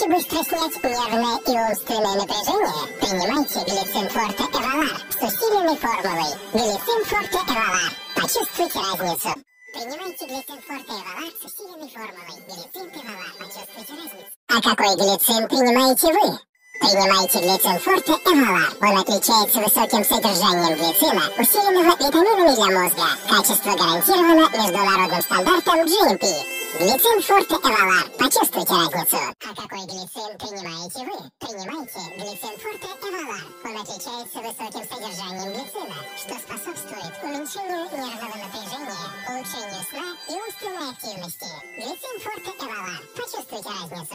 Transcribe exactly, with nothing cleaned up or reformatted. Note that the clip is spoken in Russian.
быстро снять нервное и умственное напряжение, принимайте глицин Форте Эвалар с усиленной формулой. Глицин Форте Эвалар. Почувствуйте разницу. Принимайте глицин Форте Эвалар с усиленной формулой. Глицин Эвалар. Почувствуйте разницу. А какой глицин принимаете вы? Принимайте глицин Форте Эвалар. Он отличается высоким содержанием глицина, усиленного витаминами для мозга. Качество гарантировано международным стандартом джи эм пи. Глицин Форте Эвалар. Почувствуйте разницу. А какой глицин принимаете вы? Принимайте глицин Форте Эвалар. Он отличается высоким содержанием глицина, что способствует уменьшению нервного напряжения, улучшению сна и умственной активности. Глицин Форте Эвалар. Почувствуйте разницу.